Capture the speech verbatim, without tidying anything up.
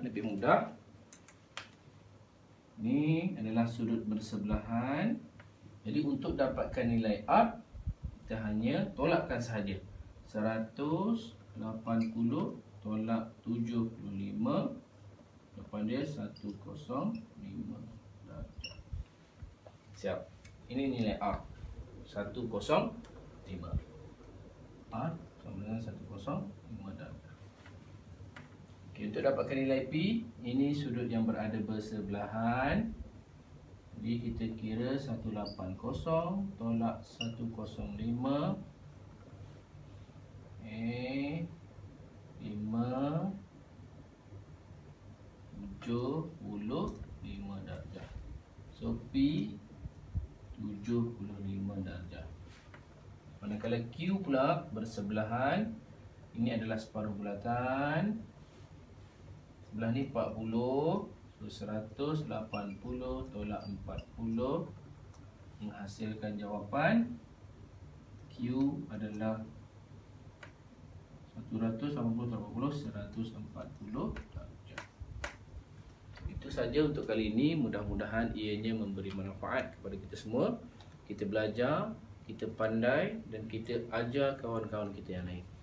lebih mudah. Ini adalah sudut bersebelahan. Jadi untuk dapatkan nilai R, kita hanya tolakkan sahaja. Seratus lapan puluh tolak tujuh puluh lima, depan dia seratus lima darjah. Siap. Ini nilai R, seratus lima. R sama dengan seratus lima darjah. Okey, untuk dapatkan nilai P, ini sudut yang berada bersebelahan. Jadi kita kira seratus lapan puluh tolak seratus lima, eh lima tujuh puluh lima darjah. So P tujuh puluh lima darjah. Manakala Q pula bersebelahan, ini adalah separuh bulatan. Sebelah ni empat puluh, so seratus lapan puluh tolak empat puluh menghasilkan jawapan Q adalah seratus lapan puluh tolak empat puluh, seratus empat puluh darjah. Itu saja untuk kali ini. Mudah-mudahan ianya memberi manfaat kepada kita semua. Kita belajar, kita pandai dan kita ajar kawan-kawan kita yang lain.